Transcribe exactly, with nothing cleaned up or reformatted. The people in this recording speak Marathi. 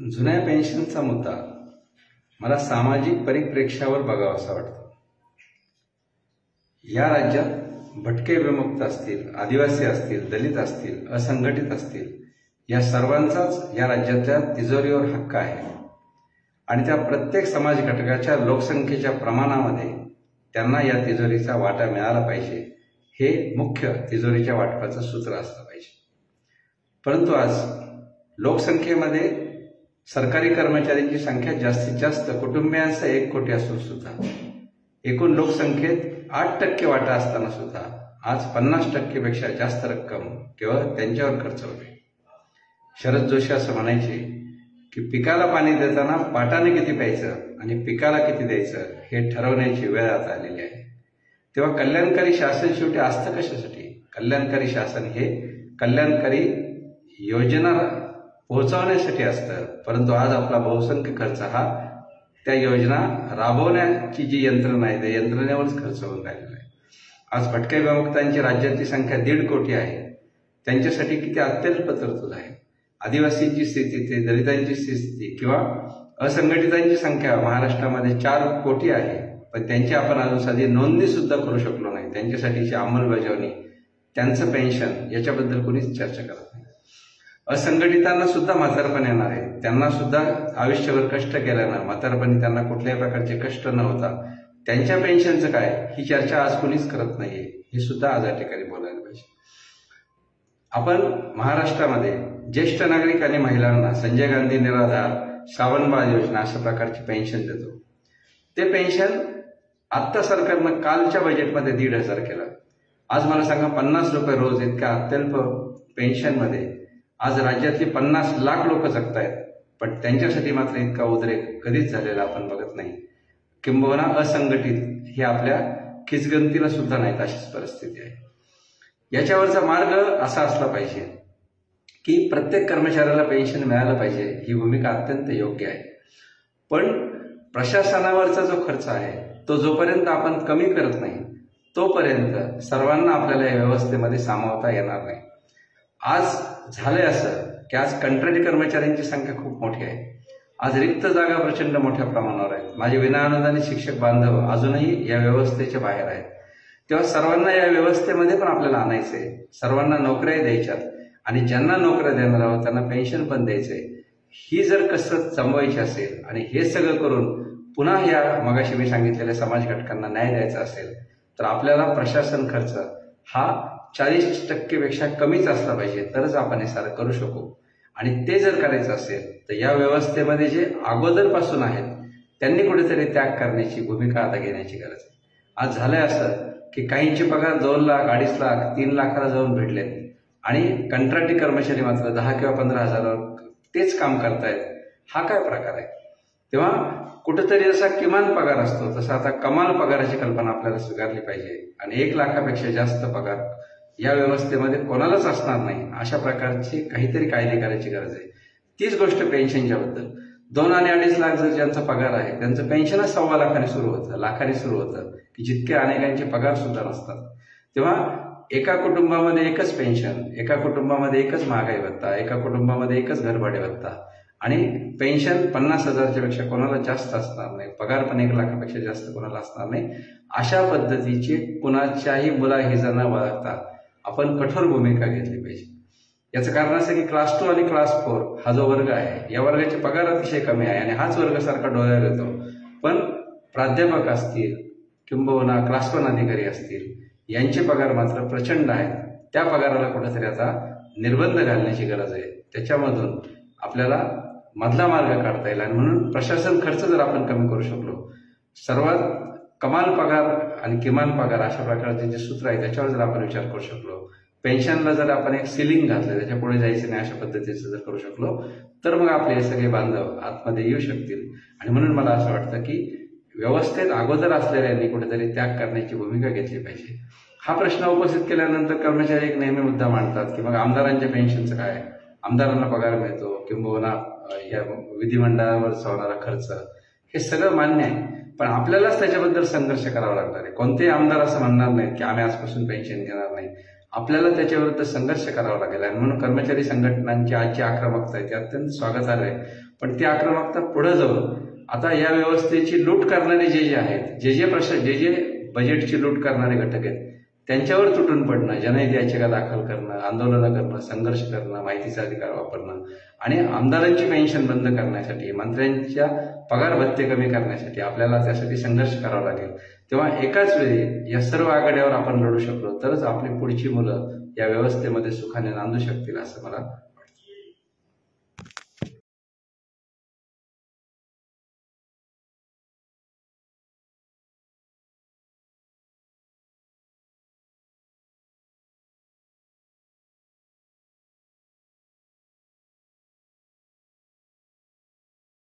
जुन्या पेन्शनचा मुद्दा मला सामाजिक परिप्रेक्ष्यावर बघावासा वाटतो। या राज्यात भटके विमुक्त असतील, आदिवासी असतील, दलित असतील, असंघटित असतील, या सर्वांचाच या राज्यातल्या तिजोरीवर हक्क आहे आणि त्या प्रत्येक समाज घटकाच्या लोकसंख्येच्या प्रमाणामध्ये त्यांना या तिजोरीचा वाटा मिळाला पाहिजे, हे मुख्य तिजोरीच्या वाटपाचं सूत्र असलं पाहिजे। परंतु आज लोकसंख्येमध्ये सरकारी कर्मचाऱ्यांची संख्या जास्तीत जास्त कुटुंबियांचा एक कोटी असून सुद्धा एकूण लोकसंख्येत आठ टक्के वाटा असताना सुद्धा आज पन्नास टक्केपेक्षा जास्त रक्कम केवळ त्यांच्यावर खर्च होते। शरद जोशी असं म्हणायचे की पिकाला पाणी देताना पाटाने किती प्यायचं आणि पिकाला किती द्यायचं हे ठरवण्याची वेळ आता आलेली आहे। तेव्हा कल्याणकारी शासन शेवटी असतं कशासाठी? कल्याणकारी शासन हे कल्याणकारी योजना पोहोचवण्यासाठी असतं, परंतु आज आपला बहुसंख्य खर्च हा त्या योजना राबवण्याची जी यंत्रणा आहे त्या यंत्रणेवरच खर्च होऊन राहिलेला आहे। आज भटक्या विमुक्तांची राज्याची संख्या दीड कोटी आहे, त्यांच्यासाठी किती अत्यल्प तरतूद आहे। आदिवासींची स्थिती, ते दलितांची स्थिती किंवा असंघटितांची संख्या महाराष्ट्रामध्ये चार कोटी आहे, पण त्यांची आपण अजून साधी नोंदणी सुद्धा करू शकलो नाही। त्यांच्यासाठीची अंमलबजावणी, त्यांचं पेन्शन याच्याबद्दल कोणीच चर्चा करत नाही। असंघटितांना सुद्धा म्हातारपण येणार आहे, त्यांना सुद्धा आयुष्यभर कष्ट केल्यानं म्हातारपणी त्यांना कुठल्याही प्रकारचे कष्ट न होता त्यांच्या पेन्शनचं काय ही चर्चा आज कोणीच करत नाहीये, हे सुद्धा आज या ठिकाणी बोलायला पाहिजे। आपण महाराष्ट्रामध्ये ज्येष्ठ नागरिक आणि महिलांना संजय गांधी निराधार, श्रावणबाळ योजना अशा प्रकारची पेन्शन देतो। ते पेन्शन आत्ता सरकारनं कालच्या बजेटमध्ये दीड हजार केलं। आज मला सांगा, पन्नास रुपये रोज इतक्या अत्यल्प पेन्शनमध्ये आज राज्यातली पन्नास लाख लोक जगतायत, पण त्यांच्यासाठी मात्र इतका उद्रेक कधीच झालेला आपण बघत नाही। किंबहुना असंघटित हे आपल्या खिचगंतीला सुद्धा नाहीत अशीच परिस्थिती आहे। याच्यावरचा मार्ग असा असला पाहिजे की प्रत्येक कर्मचाऱ्याला पेन्शन मिळालं पाहिजे, ही भूमिका अत्यंत योग्य आहे। पण प्रशासनावरचा जो खर्च आहे तो जोपर्यंत आपण कमी करत नाही तोपर्यंत सर्वांना आपल्याला या व्यवस्थेमध्ये सामावता येणार नाही। आज झालंय असं की आज कंत्राटी कर्मचाऱ्यांची संख्या खूप मोठी आहे। आज रिक्त जागा प्रचंड मोठ्या प्रमाणावर आहेत। माझे विनाअनुदानित शिक्षक बांधव अजूनही या व्यवस्थेच्या बाहेर आहेत। तेव्हा सर्वांना या व्यवस्थेमध्ये पण आपल्याला आणायचंय, सर्वांना नोकऱ्या द्यायच्यात आणि ज्यांना नोकऱ्या देणार आहोत त्यांना पेन्शन पण द्यायचंय। ही जर कसरत जमवायची असेल आणि हे सगळं करून पुन्हा या मगाशी मी सांगितलेल्या समाज घटकांना न्याय द्यायचा असेल तर आपल्याला प्रशासन खर्च हा चाळीस टक्केपेक्षा कमीच असला पाहिजे, तरच आपण हे सारं करू शकू। आणि ते जर करायचं असेल तर या व्यवस्थेमध्ये जे अगोदरपासून आहेत त्यांनी कुठेतरी त्याग करण्याची भूमिका आता घेण्याची गरज आहे। आज झालंय असं की काहींचे पगार दोन लाख अडीच लाख तीन लाखाला जाऊन भेटलेत आणि कंत्राटी कर्मचारी मात्र दहा किंवा पंधरा हजारावर तेच काम करतायत। हा काय प्रकार आहे? तेव्हा कुठेतरी जसा किमान पगार असतो तसा आता कमाल पगाराची कल्पना आपल्याला स्वीकारली पाहिजे आणि एक लाखापेक्षा जास्त पगार या व्यवस्थेमध्ये कोणालाच असणार नाही, अशा प्रकारचे काहीतरी कायदे करायची गरज आहे। तीच गोष्ट पेन्शनच्या बद्दल, दोन आणि अडीच लाख जर ज्यांचा पगार आहे त्यांचं पेन्शनच सव्वा लाखाने सुरू होतं, लाखाने सुरू होतं, की जितके अनेकांचे पगार सुद्धा नसतात। तेव्हा एका कुटुंबामध्ये एकच पेन्शन, एका कुटुंबामध्ये एकच महागाई भत्ता, एका कुटुंबामध्ये एकच घरभाडे भत्ता आणि पेन्शन पन्नास हजारच्या पेक्षा कोणाला जास्त असणार नाही, पगार पण एक लाखापेक्षा जास्त कोणाला असणार नाही। अशा पद्धतीची कुणाच्याही मुलाहिजा न बाळगता आपण कठोर भूमिका घेतली पाहिजे। याचं कारण असं की क्लास टू आणि क्लास फोर हा जो वर्ग आहे या वर्गाचे पगार अतिशय कमी आहे आणि हाच वर्ग सारखा डोळ्यावर येतो, पण प्राध्यापक असतील किंबहुना क्लास वन अधिकारी असतील यांचे पगार मात्र प्रचंड आहेत। त्या पगाराला कुठेतरी आता निर्बंध घालण्याची गरज आहे, त्याच्यामधून आपल्याला मधला मार्ग काढता येईल। आणि म्हणून प्रशासन खर्च जर आपण कमी करू शकलो, सर्वात कमाल पगार आणि किमान पगार अशा प्रकारचे जे सूत्र आहे त्याच्यावर जर आपण विचार करू शकलो, पेन्शनला जर आपण एक सिलिंग घातलं, त्याच्या पुढे जायचं नाही अशा पद्धतीचं जर करू शकलो तर मग आपले हे सगळे बांधव आतमध्ये येऊ शकतील। आणि म्हणून मला असं वाटतं की व्यवस्थेत अगोदर असलेल्यांनी कुठेतरी त्याग करण्याची भूमिका घेतली पाहिजे। हा प्रश्न उपस्थित केल्यानंतर कर्मचारी एक नेहमी मुद्दा मांडतात की मग आमदारांच्या पेन्शनचं काय, आमदारांना पगार मिळतो किंबहुना या विधिमंडळावर होणारा खर्च, हे सगळं मान्य आहे, पण आपल्यालाच त्याच्याबद्दल संघर्ष करावा लागणार आहे। कोणतेही आमदार असं म्हणणार नाहीत की आम्ही आजपासून पेन्शन घेणार नाही। आपल्याला त्याच्याविरुद्ध संघर्ष करावा लागेल. आणि म्हणून कर्मचारी संघटनांची आजची आक्रमकता आहे ती अत्यंत स्वागतार्ह आहे. पण ती आक्रमकता पुढे जाऊन आता या व्यवस्थेची लूट करणारे जे जे आहेत, जे जे प्रश्न जे जे बजेटची लूट करणारे घटक आहेत त्यांच्यावर तुटून पडणं, जनहित याचिका दाखल करणं, आंदोलनं करणं, संघर्ष करणं, माहितीचा अधिकार वापरणं आणि आमदारांची पेन्शन बंद करण्यासाठी, मंत्र्यांच्या पगार भत्ते कमी करण्यासाठी आपल्याला त्यासाठी संघर्ष करावा लागेल. तेव्हा एकाच वेळी या सर्व आघाड्यावर आपण लढू शकलो तरच आपली पुढची मुलं या व्यवस्थेमध्ये सुखाने नांदू शकतील असं मला